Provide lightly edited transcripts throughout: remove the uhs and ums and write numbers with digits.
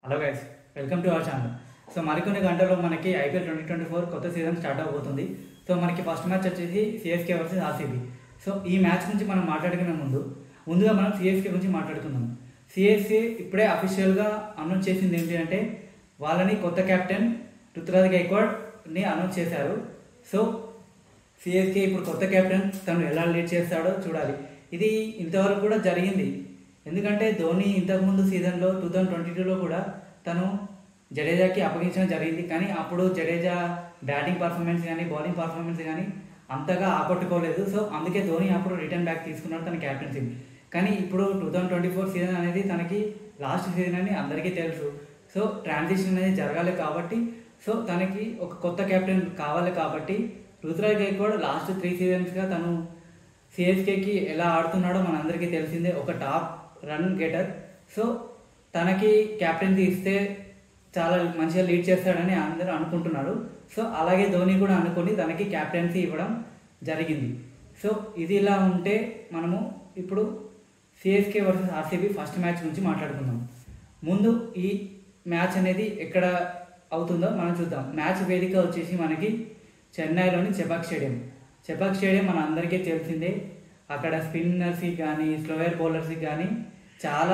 Hello guys, welcome to our channel. So మరికొన్ని గంటల్లో మనకి ఐపీఎల్ 2024 కొత్త సీజన్ స్టార్ట్ అవబోతుంది. సో మనకి ఫస్ట్ మ్యాచ్ వచ్చేసి సిఎస్కే వర్సెస్ ఆర్సీబీ. సో ఈ మ్యాచ్ గురించి మనం మాట్లాడుకునే ముందుగా మనం సిఎస్కే గురించి మాట్లాడుకుందాం. సిఎస్కే ఇప్పుడే అఫీషియల్గా అనౌన్స్ చేసింది ఏంటి అంటే వాళ్ళని కొత్త కెప్టెన్ రుతురాజ్ గైక్వాడ్ని అనౌన్స్ చేశారు. సో సిఎస్కే ఇప్పుడు కొత్త కెప్టెన్ తను ఎలా లీడ్ చేస్తాడో చూడాలి. ఇది ఇంతవరకు కూడా జరిగింది. ఎందుకంటే ధోని ఇంతకుముందు సీజన్లో 2022లో కూడా తను జడేజాకి అప్పగించడం జరిగింది. కానీ అప్పుడు జడేజా బ్యాటింగ్ పర్ఫార్మెన్స్ కానీ బౌలింగ్ పర్ఫార్మెన్స్ కానీ అంతగా ఆకట్టుకోలేదు. సో అందుకే ధోని అప్పుడు రిటర్న్ బ్యాక్ తీసుకున్నాడు తన క్యాప్టెన్సీ. కానీ ఇప్పుడు 2024 సీజన్ అనేది తనకి లాస్ట్ సీజన్ అని అందరికీ తెలుసు. సో ట్రాన్సిషన్ అనేది జరగాలి కాబట్టి సో తనకి ఒక కొత్త కెప్టెన్ కావాలి కాబట్టి రుతురాజ్ గైక్వాడ్ లాస్ట్ 3 సీజన్స్గా తను సిఎస్కేకి ఎలా ఆడుతున్నాడో మనందరికీ తెలిసిందే. ఒక టాప్ రన్ గెటర్. సో తనకి క్యాప్టెన్సీ ఇస్తే చాలా మంచిగా లీడ్ చేస్తాడని అందరూ అనుకుంటున్నారు. సో అలాగే ధోని కూడా అనుకుని తనకి క్యాప్టెన్సీ ఇవ్వడం జరిగింది. సో ఇది ఇలా ఉంటే మనము ఇప్పుడు CSK versus RCB first match గురించి మాట్లాడుకుందాం. ముందు ఈ మ్యాచ్ అనేది ఎక్కడ అవుతుందో మనం చూద్దాం. మ్యాచ్ వేదిక వచ్చేసి మనకి చెన్నైలోని చెపాక్ స్టేడియం మన అందరికీ తెలిసిందే. అక్కడ స్పిన్నర్స్కి కానీ స్లోయర్ బౌలర్స్కి కానీ చాలా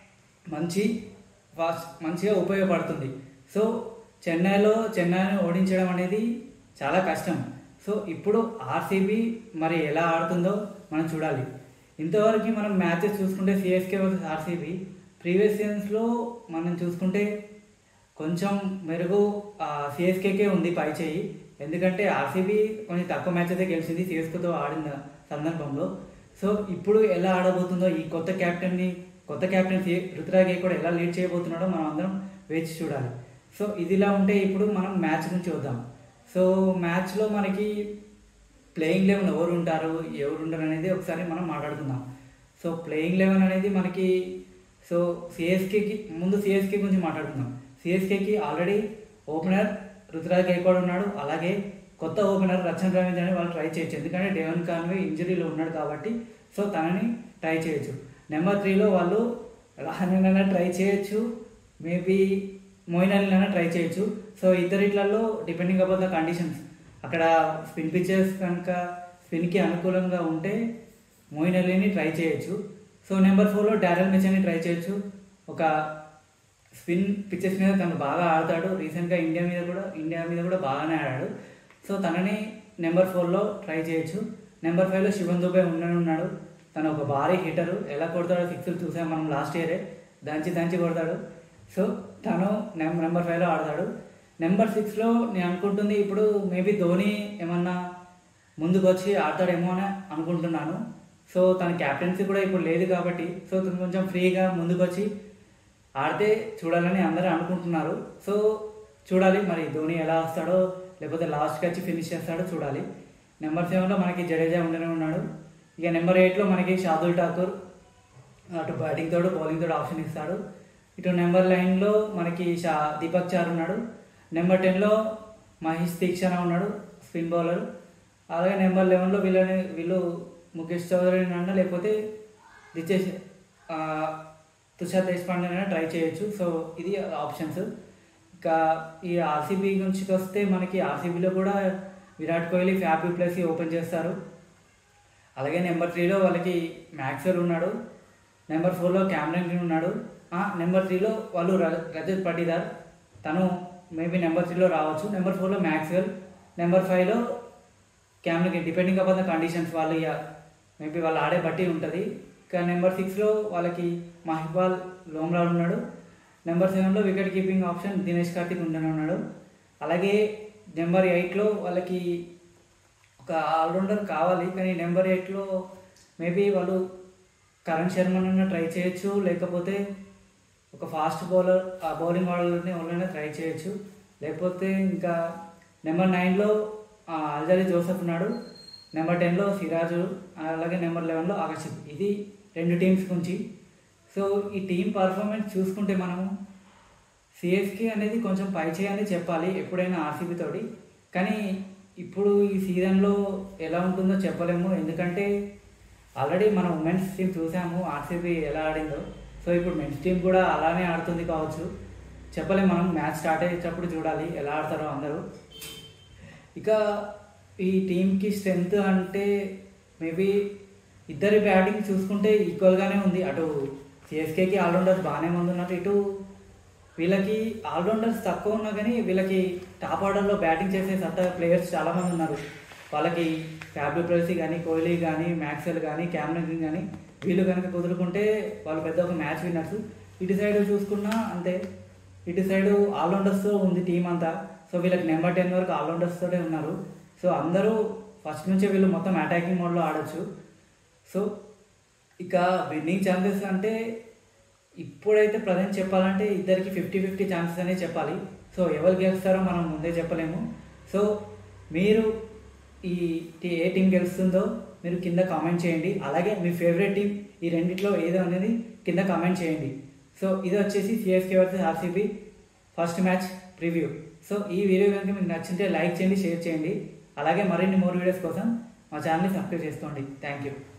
మంచిగా ఉపయోగపడుతుంది. సో చెన్నైని ఓడించడం అనేది చాలా కష్టం. సో ఇప్పుడు ఆర్సీబీ మరి ఎలా ఆడుతుందో మనం చూడాలి. ఇంతవరకు మనం మ్యాచెస్ చూసుకుంటే సిఎస్కే వర్సెస్ ఆర్సీబీ ప్రీవియస్ సీజన్స్లో మనం చూసుకుంటే కొంచెం మెరుగు సిఎస్కేకే ఉంది పై చేయి. ఎందుకంటే ఆర్సీబీ కొంచెం తక్కువ మ్యాచెస్ గెలిచింది సిఎస్కేతో ఆడిన సందర్భంలో. సో ఇప్పుడు ఎలా ఆడబోతుందో ఈ కొత్త కెప్టెన్ రుతురాజ్ గైక్వాడ్ ఎలా లీడ్ చేయబోతున్నాడో మనం అందరం వేచి చూడాలి. సో ఇదిలా ఉంటే ఇప్పుడు మనం మ్యాచ్ గురించి చూద్దాం. సో మ్యాచ్లో మనకి ప్లేయింగ్ 11 ఎవరు ఉండరు అనేది ఒకసారి మనం మాట్లాడుకుందాం. సో ప్లేయింగ్ 11 అనేది మనకి సో సిఎస్కే గురించి మాట్లాడుకుందాం. సిఎస్కేకి ఆల్రెడీ ఓపెనర్ రుతురాజ్ గైక్వాడ్ ఉన్నాడు. అలాగే కొత్త ఓపెనర్ రచన్ రవీంద్ర అని వాళ్ళు ట్రై చేయొచ్చు. ఎందుకంటే డేవన్ కాన్వే ఇంజరీలో ఉన్నాడు కాబట్టి సో తనని ట్రై చేయొచ్చు. నెంబర్ 3లో వాళ్ళు రహానైనా ట్రై చేయొచ్చు, మేబీ మోయిన్ అలీనైనా ట్రై చేయొచ్చు. సో ఇద్దరిట్లలో డిపెండింగ్ అపాన్ ద కండిషన్స్, అక్కడ స్పిన్ పిచ్చెస్ కనుక స్పిన్కి అనుకూలంగా ఉంటే మోయిన్ అలీని ట్రై చేయొచ్చు. సో నెంబర్ 4లో డారెల్ మిచెల్ని ట్రై చేయొచ్చు. ఒక స్పిన్ పిచ్చెస్ మీద తను బాగా ఆడతాడు. రీసెంట్గా ఇండియా మీద కూడా బాగానే ఆడాడు. సో తనని నెంబర్ 4లో ట్రై చేయొచ్చు. నెంబర్ 5లో శివన్ దుబే ఉన్నాడు. తను ఒక భారీ హిట్టరు. ఎలా కొడతాడో 6లు చూసాం మనం లాస్ట్ ఇయరే. దంచి కొడతాడు. సో తను నెంబర్ 5లో ఆడతాడు. నెంబర్ 6లో నేను అనుకుంటుంది ఇప్పుడు మేబీ ధోని ఏమన్నా ముందుకు వచ్చి ఆడతాడేమో అని అనుకుంటున్నాను. సో తన క్యాప్టెన్సీ కూడా ఇప్పుడు లేదు కాబట్టి సో తను కొంచెం ఫ్రీగా ముందుకు వచ్చి ఆడితే చూడాలని అందరూ అనుకుంటున్నారు. సో చూడాలి మరి ధోని ఎలా వస్తాడో లేకపోతే లాస్ట్కి వచ్చి ఫినిష్ చేస్తాడో చూడాలి. నెంబర్ 7లో మనకి జడేజా ఉన్నాడు. ఇక నెంబర్ 8లో మనకి షార్దుల్ ఠాకూర్ అటు బ్యాటింగ్ తోడు బౌలింగ్ తోడు ఆప్షన్ ఇస్తాడు. ఇటు నెంబర్ 9లో మనకి దీపక్ చార్ ఉన్నాడు. నెంబర్ 10లో మహేష్ తీక్షణ ఉన్నాడు, స్పిన్ బౌలర్. అలాగే నెంబర్ 11లో వీళ్ళు ముఖేష్ చౌదరి అన్నా లేకపోతే తుషార్ దేశపాండే అయినా ట్రై చేయొచ్చు. సో ఇది ఆప్షన్స్. ఇంకా ఈ ఆర్సీబీ నుంచి వస్తే మనకి ఆర్సీబీలో కూడా Virat Kohli, Faf du Plessis open చేస్తారు. అలాగే నెంబర్ 3లో వాళ్ళకి మ్యాక్స్వెల్ ఉన్నాడు. నెంబర్ 4లో క్యామరన్ గ్రీన్ ఉన్నాడు. నెంబర్ 3లో వాళ్ళు రజత్ పటీదార్, తను మేబీ నెంబర్ 3లో రావచ్చు. నెంబర్ 4లో మ్యాక్స్వెల్, నెంబర్ 5లో Cameron Green. Depending upon the conditions వాళ్ళు మేబీ వాళ్ళు ఆడే బట్టి ఉంటుంది. ఇంకా నెంబర్ 6లో వాళ్ళకి మహిబాల్ లోమ్రాల్ ఉన్నాడు. నెంబర్ 7లో wicket keeping option Dinesh Karthik ఉన్నాడు. అలాగే నెంబర్ 8లో వాళ్ళకి ఒక ఆల్రౌండర్ కావాలి. కానీ నెంబర్ 8లో మేబీ వాళ్ళు కరణ్ శర్మనైనా ట్రై చేయొచ్చు, లేకపోతే ఒక ఫాస్ట్ బౌలర్ బౌలింగ్ ఆర్డర్ని ఎవరైనా ట్రై చేయొచ్చు. లేకపోతే ఇంకా నెంబర్ 9లో అల్జరీ జోసెఫ్ ఉన్నాడు. నెంబర్ 10లో సిరాజు, అలాగే నెంబర్ 11లో ఆకర్షిత్. ఇది 2 టీమ్స్ గురించి. సో ఈ టీం పర్ఫార్మెన్స్ చూసుకుంటే మనము సిఎస్కే అనేది కొంచెం పై చేయని చెప్పాలి ఎప్పుడైనా ఆర్సీబీ తోటి. కానీ ఇప్పుడు ఈ సీజన్లో ఎలా ఉంటుందో చెప్పలేము. ఎందుకంటే ఆల్రెడీ మనం ఉమెన్స్ టీం చూసాము ఆర్సీబీ ఎలా ఆడిందో. సో ఇప్పుడు మెన్స్ టీం కూడా అలానే ఆడుతుంది కావచ్చు. చెప్పలేము, మనం మ్యాచ్ స్టార్ట్ అయ్యేటప్పుడు చూడాలి ఎలా ఆడతారో అందరూ. ఇక ఈ టీంకి స్ట్రెంగ్త్ అంటే మేబీ ఇద్దరి బ్యాటింగ్ చూసుకుంటే ఈక్వల్గానే ఉంది. అటు సిఎస్కేకి ఆల్రౌండర్స్ బాగానే మంది ఉన్నారు, ఇటు వీళ్ళకి ఆల్రౌండర్స్ తక్కువ ఉన్నా కానీ వీళ్ళకి టాప్ ఆర్డర్లో బ్యాటింగ్ చేసే సత్తా ప్లేయర్స్ చాలామంది ఉన్నారు. వాళ్ళకి ఫ్యాబ్ డు ప్లెసిస్ కానీ, కోహ్లీ కానీ, మ్యాక్స్వెల్ కానీ, క్యామెరన్ గ్రీన్ కానీ వీళ్ళు కనుక కుదురుకుంటే వాళ్ళు పెద్ద ఒక మ్యాచ్ విన్నర్స్. ఇటు సైడ్ చూసుకున్నా అంతే, ఇటు సైడ్ ఆల్రౌండర్స్తో ఉంది టీం అంతా. సో వీళ్ళకి నెంబర్ 10 వరకు ఆల్రౌండర్స్ తోటే ఉన్నారు. సో అందరూ ఫస్ట్ నుంచే వీళ్ళు మొత్తం అటాకింగ్ మోడ్లో ఆడొచ్చు. సో ఇక విన్నింగ్ ఛాన్సెస్ అంటే ఇప్పుడైతే ప్రజెంట్ చెప్పాలంటే ఇద్దరికి 50-50 ఛాన్సెస్ అనే చెప్పాలి. సో ఎవరు గెలుస్తారో మనం ముందే చెప్పలేము. సో మీరు ఏ టీం గెలుస్తుందో మీరు కింద కామెంట్ చేయండి. అలాగే మీ ఫేవరెట్ టీం ఈ రెండిట్లో ఏదో అనేది కింద కామెంట్ చేయండి. సో ఇది వచ్చేసి CSK versus RCB first match preview. So ఈ వీడియో కనుక మీకు నచ్చింటే లైక్ చేయండి, షేర్ చేయండి. అలాగే మరిన్ని మోర్ వీడియోస్ కోసం మా ఛానల్ని సబ్స్క్రైబ్ చేసుకోండి. Thank you.